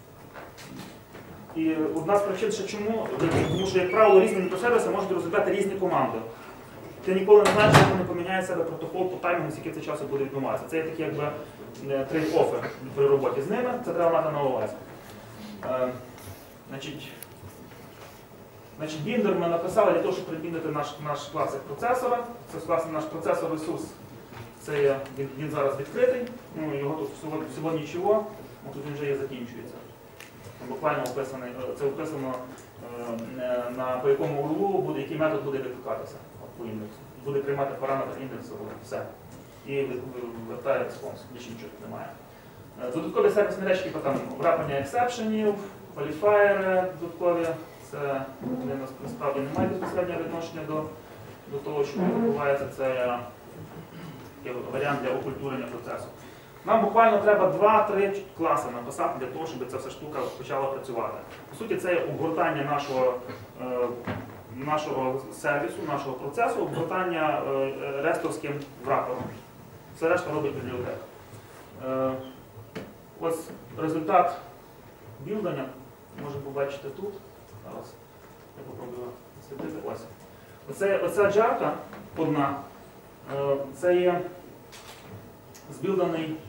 І одна з причин, що чому, тому що, як правило, різні мікросервіси можуть розробляти різні команди. Ти ніколи не знаєш, як вони поміняють себе протокол по таймінгу, скільки це часу буде відбуватися. Це є такі якби трейд-оффи при роботі з ними, це треба мати на увазі. Е, значить, значить, Binder ми написали для того, щоб прибіндити наш, наш класик процесора. Це, власне, наш процесор ресурс. Це є, він, він зараз відкритий, ну, його тут всього, всього нічого, ну, тут він вже є закінчується. Буквально описаний, це описано е, на по якому урлу буде, який метод буде викликатися по індексу. Буде приймати параметр індексу, все. І вертає респонс, більше нічого немає. Додаткові сервісні речі, типу там врапання ексепшенів, кваліфаєри додаткові, це вони насправді не мають безпосереднього відношення до, до того, що відбувається, це є варіант для окультурення процесу. Нам буквально треба два-три класи написати для того, щоб ця вся штука почала працювати. По суті, це є обгортання нашого, е, нашого сервісу, нашого процесу, обгортання е, рестовським врапером. Все решта робить бібліотека. Е, ось результат білдання можемо побачити тут. Зараз я попробую освітлити. Ось. Оце, оця джарка одна, е, це є збілданий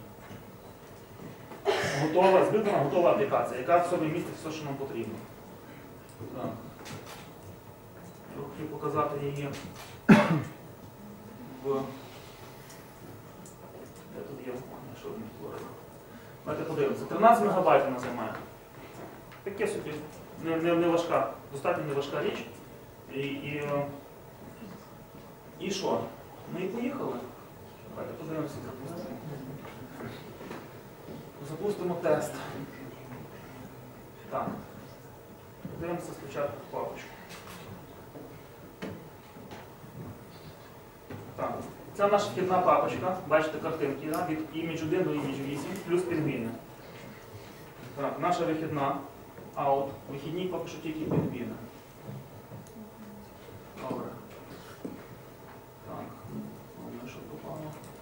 Готова, збірна готова аплікація, яка в собі містить все, що нам потрібно. Так. Я хотів показати її в... Де тут є? Що ми створили? Давайте подивимося. тринадцять мегабайт вона займає. Таке собі не, не, не важка, достатньо не важка річ. І, і, і що? Ми і поїхали. Давайте подивимося. Запустимо тест. Так. Дивимося спочатку папочку. Так. Це наша вхідна папочка. Бачите картинки, да? Від імідж один до імідж вісім, плюс пінгвіни. Так, наша вихідна. Аут. Вихідні поки що тільки пінгвіни. Добре. Так. Головне, що попало.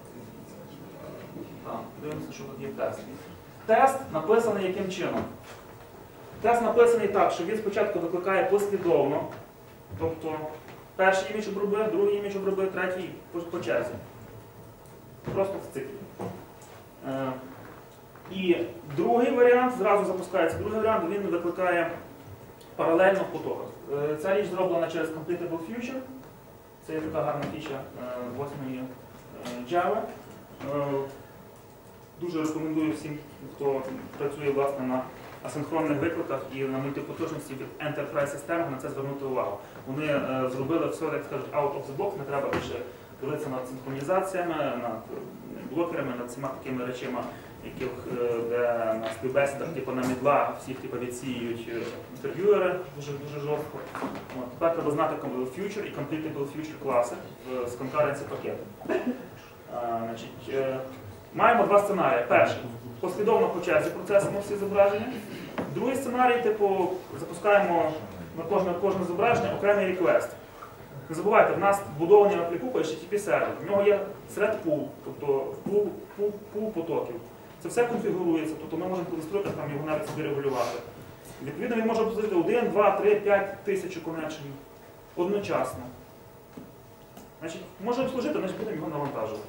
Так, дивимося, що тут є тест. Тест написаний яким чином? Тест написаний так, що він спочатку викликає послідовно, тобто перший імідж обробив, другий імідж обробив, третій по, по черзі. Просто в циклі. Е, і другий варіант, зразу запускається другий варіант, він викликає паралельно в потоках. Е, ця річ зроблена через Completable Future. Це є така гарна фіча е, восьмої е, Java. Е, Дуже рекомендую всім, хто працює власне на асинхронних викликах і на мультипотужності від Enterprise-системах, на це звернути увагу. Вони е, зробили все, як скажуть, out of the box, не треба більше дивитися над синхронізаціями, над блокерами, над всіма такими речами, яких е, де на співбесідах, типу на мідла, всіх типу, відсіюють інтерв'юери дуже, дуже жорстко. От, тепер треба знати Future і Completable Future класи з конкуренції пакету. Значить, е, маємо два сценарії. Перший – послідовно по черзі процесимо всі зображення. Другий сценарій, типу, запускаємо на кожне, кожне зображення окремий реквест. Не забувайте, в нас вбудований аплікуха ейч ті ті пі сервер. В нього є thread pool, тобто пул, пул, пул потоків. Це все конфігурується, тобто ми можемо конструктор там його навіть собі регулювати. Відповідно, він може обслужити один, два, три, п'ять тисяч коннекшенів одночасно. Значить, може обслужити, значить будемо його навантажувати.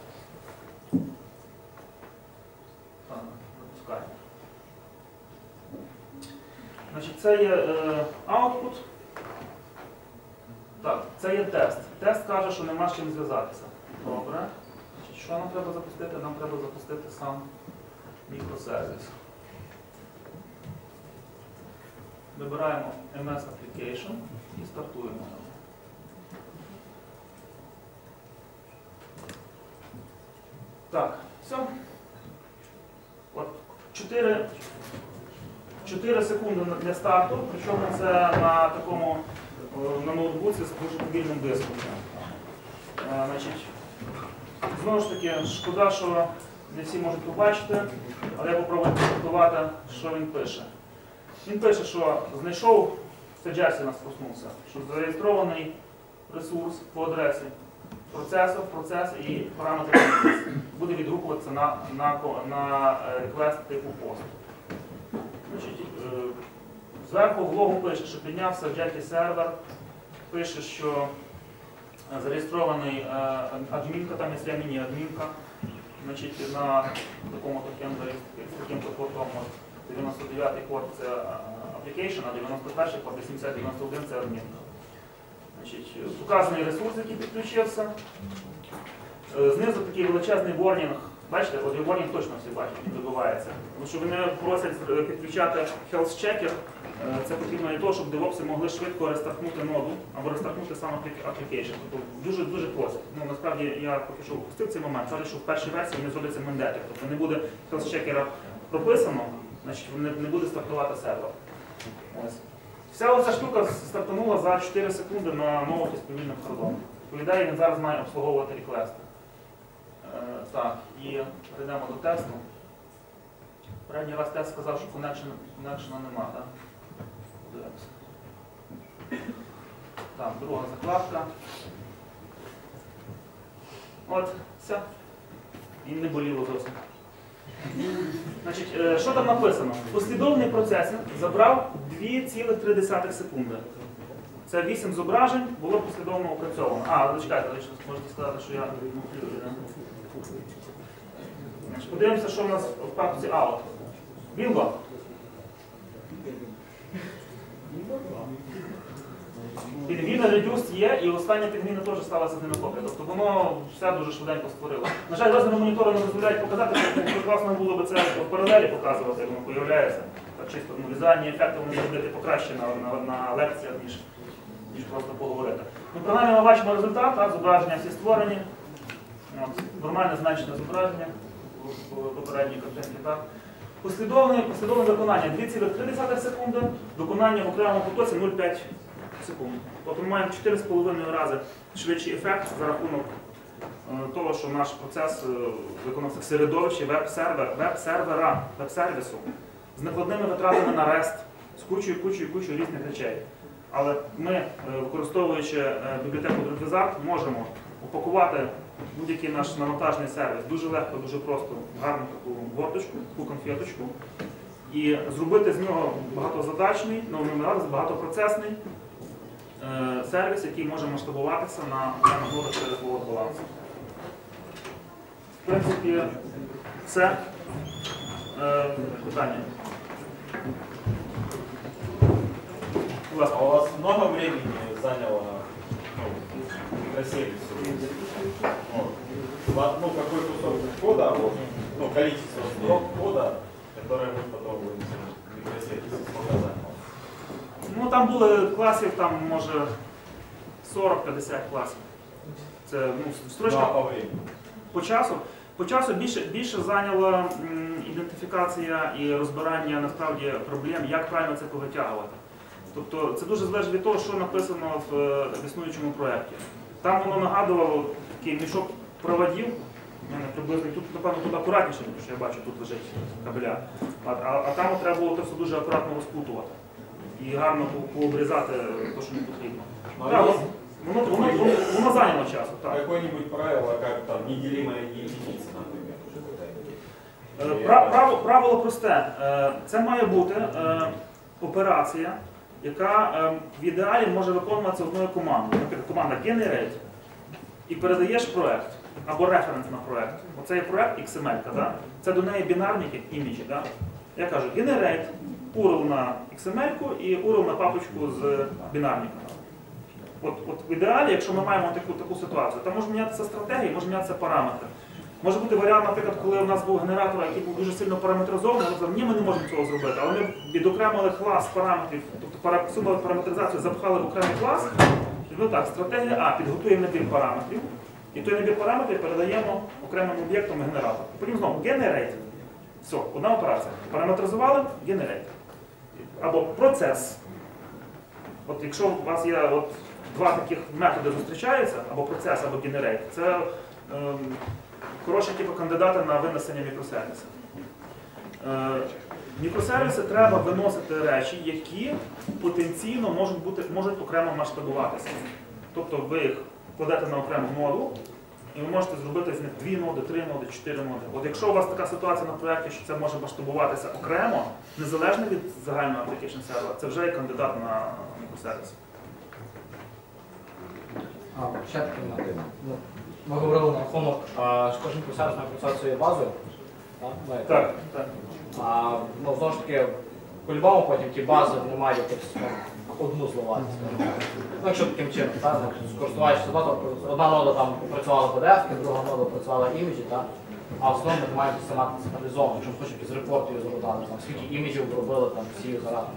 Так, запускаємо. Значить, це є е, output. Так, це є тест. Тест каже, що нема з чим зв'язатися. Добре. Значить, що нам треба запустити? Нам треба запустити сам мікросервіс. Вибираємо ем ес Application і стартуємо його. Так, все. От, чотири секунди для старту, причому це на такому на ноутбуці з дуже повільним диском. А, значить, знову ж таки, шкода, що не всі можуть побачити, але я попробую підготувати, що він пише. Він пише, що знайшов, це Джесі нас проснувся, що зареєстрований ресурс по адресі процесор, процес і параметри буде відгукуватися на, на, на реквест типу пост. Значить, зверху в логу пише, що піднявся Jetty сервер, пише, що зареєстрований адмінка, там є міні-адмінка, значить, на такому токенері з таким портом дев'яносто дев'ятий порт це application, а дев'яносто перший порт вісімдесят дев'яносто один це адмінка. Значить, вказаний ресурс, який підключився. Знизу такий величезний ворнінг. Бачите, от ворнінг точно всі бачать, він добивається. Тому що вони просять підключати health checker. Це потрібно для того, щоб девопси могли швидко рестартнути ноду або рестартнути сам application. Тобто дуже-дуже просять. Ну, насправді я поки що опустив цей момент, кажуть, що в першій версії вони зробляться мандатів. Тобто не буде health checker прописано, значить не буде стартувати сервер. Ось. Вся оця штука стартанула за чотири секунди на ноуті з повільним ходом. Відповідає, він зараз має обслуговувати реквести. Е, так, і перейдемо до тесту. Передній раз тест сказав, що коннекшена нема, так? Подивимося. Так, друга закладка. От, все. І не боліло зовсім. Значить, що там написано? Послідовний процесінг забрав дві цілих три десятих секунди. Це вісім зображень було послідовно опрацьовано. А, зачекайте, можете сказати, що я... Значить, подивимося, що в нас в папці out. Бінго! Підміна reduced є, і остання підміна теж сталася з ними копія. Тобто воно все дуже швиденько створило. На жаль, розміри монітору не дозволяють показати, що класно було б це в паралелі показувати, як воно з'являється. Так чисто ну, візуальні ефекти вони зробити покраще на, на, на лекціях, ніж, ніж просто поговорити. Ну, принаймні ми бачимо результат, так, зображення всі створені. От, нормальне зменшене зображення в попередній картинці. Так. Послідовне, послідовне виконання дві цілих три десятих секунди, виконання в окремому потоці нуль цілих п'ять секунд. Тобто ми маємо чотири з половиною рази швидший ефект за рахунок е, того, що наш процес е, виконався в середовищі веб-сервера, веб-сервера, веб-сервісу з накладними витратами на рест, з кучою, кучою, кучою різних речей. Але ми, е, використовуючи е, бібліотеку DriveWizard, можемо упакувати будь-який наш навантажний сервіс дуже легко, дуже просто, гарну таку горточку, таку конфеточку, і зробити з нього багатозадачний, ну, багатопроцесний е, сервіс, який може масштабуватися на окремих нодах через лоад баланс. В принципі, це е, питання. А у вас много времени заняло ну, микросервис? Вот. Ну, какой кусок кода, вот, ну, количество строк кода, которое вы потом вынесете в микросервис, сколько заняло? Ну, там були класів, там, може, сорок-п'ятдесят класів. Це, ну, строчка... Ну, а по времени? По часу? По часу більше, більше зайняла м, ідентифікація і розбирання, насправді, проблем, як правильно це повитягувати. Тобто, це дуже залежить від того, що написано в, в існуючому проєкті. Там воно нагадувало такий мішок проводів, у мене приблизно, тут, напевно, тут акуратніше, тому що я бачу, тут лежить кабеля. А, а, а там треба було це все дуже акуратно розплутувати і гарно пообрізати те, що не потрібно. Ну, Так, есть воно, воно, воно, воно зайняло часу. Так. какое-нибудь правило, как там неделимая единица, например? Е, пра- Право, правило просте. Е, Це має бути е, операція, яка е, в ідеалі може виконуватися одною командою. Наприклад, команда generate і передаєш проект або референс на проект. Оце є проект ікс ем ель, да? Це до неї бінарні іміджі. Да? Я кажу generate, урл на ікс ем ель і урл на папочку з бінарниками. От, от в ідеалі, якщо ми маємо таку, таку ситуацію, там може мінятися стратегія, може мінятися параметри. Може бути варіант, наприклад, коли у нас був генератор, який був дуже сильно параметризований, ми сказали, ні, ми не можемо цього зробити, але ми відокремили клас параметрів, тобто всю параметризацію запхали в окремий клас. Ну так, стратегія А, підготуємо набір параметрів, і той набір параметрів передаємо окремим об'єктам генератор. Потім знову generate. Все, одна операція. Параметризували, generate. Або процес. От якщо у вас є от два таких методи зустрічаються, або процес, або generate, це ем, хороші типу кандидати на винесення мікросервісів. Е, мікросервіси треба виносити речі, які потенційно можуть бути, можуть окремо масштабуватися. Тобто ви їх кладете на окрему ноду, і ви можете зробити з них дві ноди, три ноди, чотири ноди. От якщо у вас така ситуація на проєкті, що це може масштабуватися окремо, незалежно від загального application сервера, це вже є кандидат на мікросервіс. А, ще таки мотив. Ну, ми говорили на рахунок, а, що кожен мікросервіс має працювати своєю базою. Так, ми- Так, так. А, ну, знову ж таки, по-любому потім ті бази не мають якось ну, одну зливати. Ну, якщо таким чином, так, скористуваючись базою, одна нода там працювала пі ді еф, друга нода працювала іміджі, так? А в основному ми маємо мати централізовано, якщо ми хочемо якісь репорти задати, там, скільки іміджів робили там всі юзерати.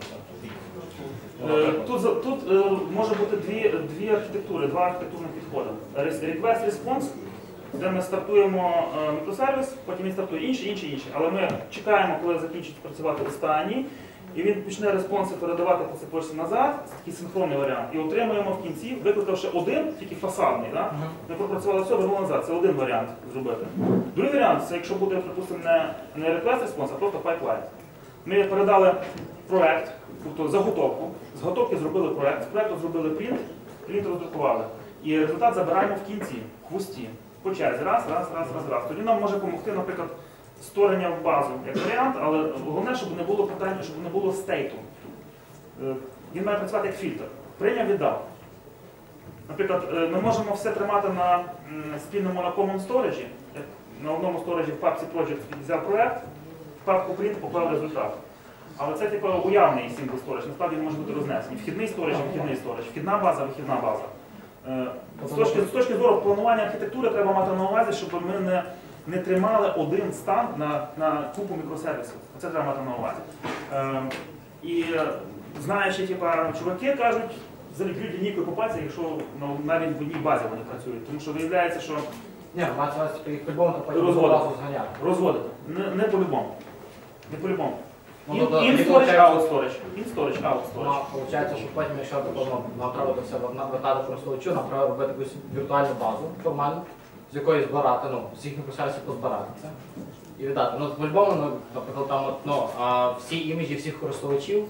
Е, Тут, за- тут е, може бути дві, дві архітектури, два архітектурних підходи. Request-response, де ми стартуємо е, мікросервіс, потім він стартує інший, інший, інший. Але ми чекаємо, коли закінчить працювати останній, і він почне респонси передавати по цепочці назад, це такий синхронний варіант, і отримуємо в кінці, викликавши один, тільки фасадний. Да? Ми пропрацювали все, вернули назад. Це один варіант зробити. Другий варіант, це якщо буде, припустимо, не, не request-response, а просто pipeline. Ми передали проект, тобто заготовку, з заготовки зробили проект, з проекту зробили принт, принт роздрукували. І результат забираємо в кінці, в хвості, по черзі, раз, раз, раз, раз, раз. Тоді нам може допомогти, наприклад, створення в базу як варіант, але головне, щоб не було питання, щоб не було стейту. Е, Він має працювати як фільтр. Прийняв, віддав. Наприклад, е, ми можемо все тримати на м, спільному на common storage. Як на одному сториджі в папці Project взяв проект, в папку print поклав результат. Але це типу уявний single storage, насправді він може бути рознесений. Вхідний storage, вихідний storage, вхідна база, вихідна база. Е, З точки, з точки зору планування архітектури треба мати на увазі, щоб ми не, не тримали один стан на, на купу мікросервісів. Це треба мати на увазі. Е, І знаючи, типу, чуваки кажуть, заліплюють лінійкою по пальці, якщо ну, навіть в одній базі вони працюють. Тому що виявляється, що Ні, мається на увазі, їх по-любому треба потім Розводити. базу зганяти. розводити. Не, не по-любому. Не по-любому. Ну, In, тобто, in тоді storage, виходить- out storage. In storage, out Ну, storage. виходить, що потім, якщо ну, нам треба до себе вертати користувачу, нам треба робити якусь віртуальну базу формальну, з якої збирати, ну, всіх мікросервісів позбирати це і віддати. Ну, по-любому, ну, наприклад, там, от, ну, а, всі іміджі всіх користувачів,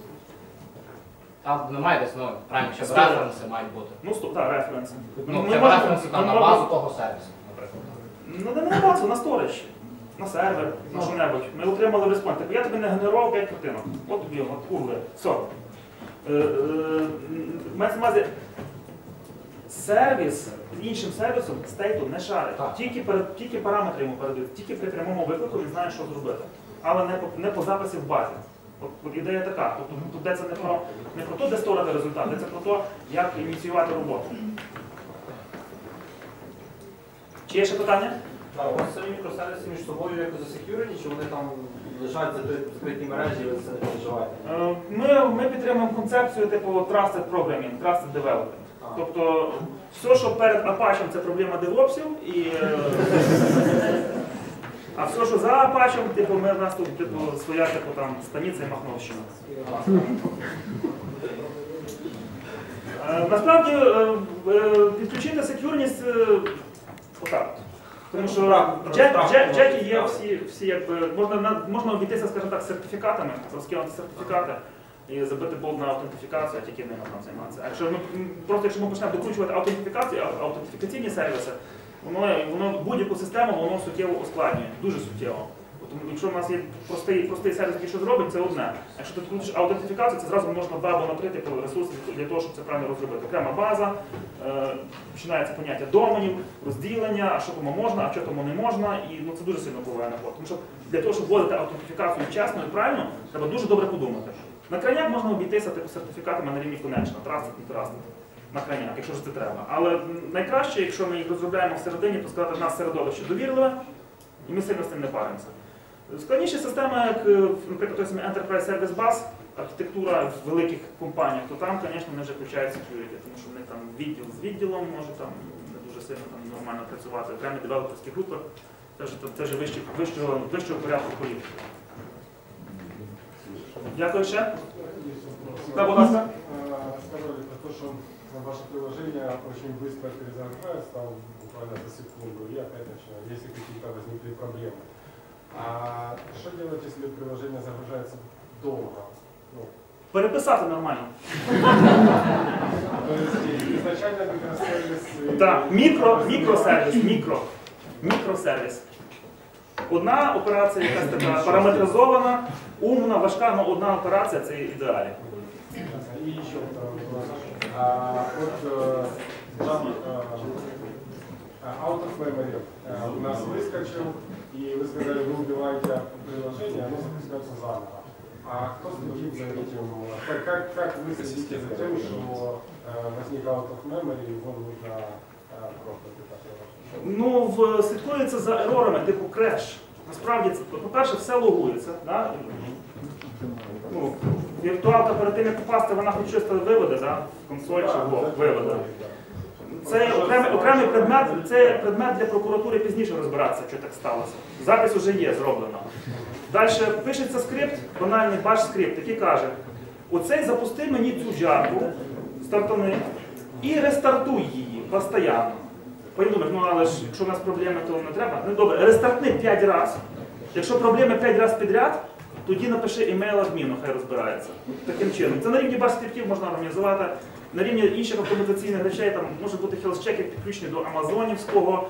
там немає десь, ну, правильно, ще Скажу. референси мають бути. Ну, стоп, так, референси. Ну, Ми це можемо- референси там ми на можемо- базу того сервісу, наприклад. Ну, не на базу, на storage, на сервер, на що-небудь. Ми отримали респонс. Типу, я тобі не генерував п'ять картинок. От тобі, от курви. Все. Е, е, Мається на увазі, сервіс з іншим сервісом стейту не шарить. Так. Тільки, перед, тільки параметри йому передають, тільки при прямому виклику він знає, що зробити. Але не по, не по записі в базі. От, от ідея така. Тобто тут йдеться не про, не про те, де створити результат, йдеться про те, як ініціювати роботу. Чи є ще питання? А у вас самі мікросервіси між собою якось засекюрені, чи вони там лежать за закриті мережі, і ви це не переживаєте? Е, Ми, ми підтримуємо концепцію типу Trusted Programming, Trusted Development. Тобто все, що перед Apache, це проблема девопсів, і, е, а все, що за Apache, типу, ми в нас тут типу, своя типу, там, станиця і Махновщина. Е, Насправді е, е, підключити секюрність е, отак. Тому що в Джек- Джек- в Джекі є всі, всі якби, можна, на- можна обійтися, скажімо так, сертифікатами, розкинути сертифікати і забити болт на аутентифікацію, а тільки ними там займатися. А якщо ми, м, просто якщо ми почнемо докручувати аутентифікацію, ау- аутентифікаційні сервіси, воно, воно будь-яку систему воно суттєво ускладнює, дуже суттєво. Тому якщо в нас є простий, простий сервіс, який що зробить, це одне. Якщо ти включиш аутентифікацію, це зразу можна два або на три типу, ресурси для того, щоб це правильно розробити. Окрема база, е, починається поняття доменів, розділення, а що тому можна, а що тому не можна. І ну, це дуже сильно впливає на код. Тому що для того, щоб вводити аутентифікацію чесно і правильно, треба дуже добре подумати. На крайняк можна обійтися типу, сертифікатами на рівні Connection, Trusted і Trusted. на крайняк, якщо ж це треба. Але найкраще, якщо ми їх розробляємо всередині, то сказати, в нас середовище довірливе, і ми сильно з цим не паримося. Складніші системи, як, наприклад, той самий Enterprise Service Bus, архітектура в великих компаніях, то там, звісно, вони вже включають security, тому що в них там відділ з відділом може там не дуже сильно там нормально працювати, окремі девелоперські групи, це вже, це вже вищого, вищого, вищого порядку політики. Дякую ще. Так, будь ласка. Сказали про то, что ваше приложение очень быстро перезагружается, там буквально за секунду, и опять начинает, если какие-то возникли проблемы. А что делать, если приложение загружается долго? Ну, Переписати нормально. то есть изначально микросервис... Так, мікро, мікросервіс, мікро, мікросервіс. Одна операція якась така параметризована, умна, важка, але одна операція це ідеалі. И еще второй вопрос. А, вот э, Java, э, out of memory э, у нас выскочил, и вы сказали, вы убиваете приложение, оно запускается заново. А кто следит за этим? Как, как, как вы следите за тем, что э, возник out of memory, его нужно э, просто... Ну, в, слідкується за ерорами, типу креш. Насправді, це, по-перше, все логується. Да? Ну, віртуалка перед тим, як попасти, вона хоч щось виведе, да? В консоль чи в блок, виведе. Це окремий, окремий предмет, це предмет для прокуратури пізніше розбиратися, що так сталося. Запис вже є, зроблено. Далі пишеться скрипт, банальний баш-скрипт, який каже, оцей запусти мені цю джарку, стартани, і рестартуй її постійно. Подумаєш, ну але ж, якщо у нас проблеми, то не треба. Ну добре, рестартни п'ять разів. Якщо проблеми п'ять разів підряд, тоді напиши емейл адміну, хай розбирається. Таким чином. Це на рівні баш-скриптів можна організувати. На рівні інших автоматизаційних речей, там може бути хелс-чеки підключені до амазонівського,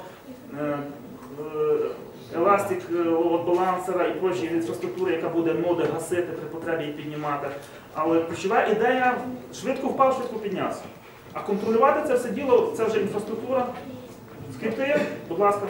еластик от балансера і прочі інфраструктури, яка буде ноди гасити при потребі і піднімати. Але ключова ідея – швидко впав, швидко піднявся. А контролювати це все діло – це вже інфраструктура. Скрипти, будь ласка.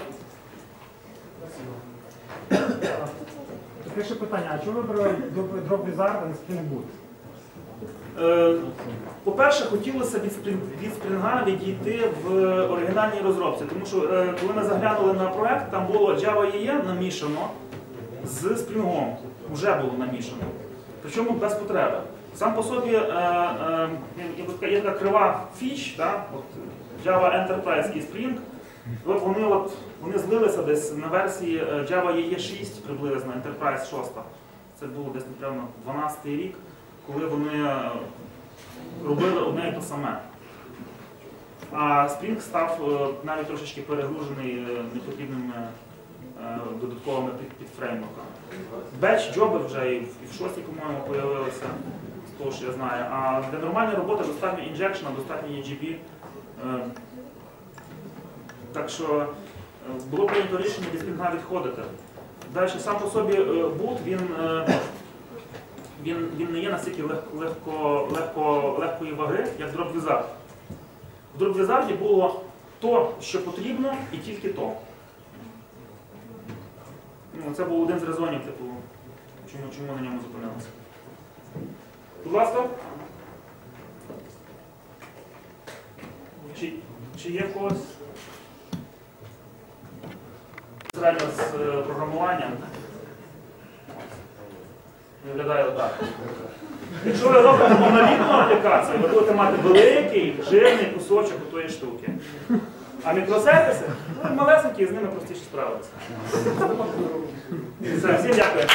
Таке ще питання, а чому ви брали дроп-візард, а не Spring Е, По-перше, хотілося від, спринг, від спринга відійти в оригінальній розробці, тому що е, коли ми заглянули на проект, там було Java і і намішано з спрінгом, вже було намішано, причому без потреби. Сам по собі е, е, є така крива фіч, да? От Java Enterprise і Spring, от вони, от, вони злилися десь на версії Java і і шість приблизно, Enterprise шість. Це було десь, напевно, дванадцятий рік, коли вони робили одне і те саме. А Spring став навіть трошечки перегружений непотрібними додатковими підфреймворками. Бетч-джоби вже і в шостій, по-моєму, з'явилися, з того, що я знаю. А для нормальної роботи достатньо інжекшена, достатньо і джі бі. Так що було прийнято рішення від Spring відходити. Далі, сам по собі бут, він Він, він не є настільки легко, легко, легко, легкої ваги, як дроп-візард. В дроп-візарді було то, що потрібно, і тільки то. Ну, це був один з резонів, типу, чому, чому на ньому зупинилися. Будь ласка. Чи, чи є в когось середньо з е, програмуванням? Виглядає отак. Якщо ви робите монолітну аплікацію, ви будете мати великий, жирний кусочок у тої штуки. А мікросервіси, ну, малесенькі, з ними простіше справитися. Все, всім дякую.